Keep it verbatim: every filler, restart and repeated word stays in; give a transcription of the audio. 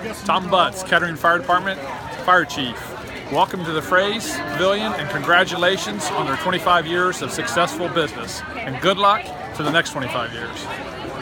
Tom Butts, Kettering Fire Department, Fire Chief. Welcome to the FRAZE Pavilion and congratulations on their twenty-five years of successful business. And good luck for the next twenty-five years.